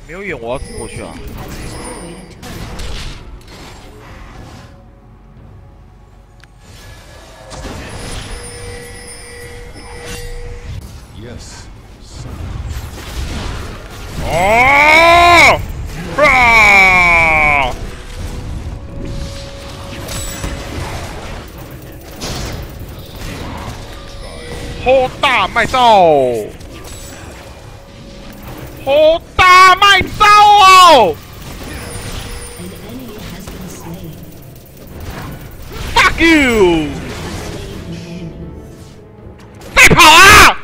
没有远，我要怎么过去啊？ Yes. 哦！啊！好大卖招！好大卖招哦 An enemy has been slain. ！Fuck you！ Slain an enemy. 再跑啊！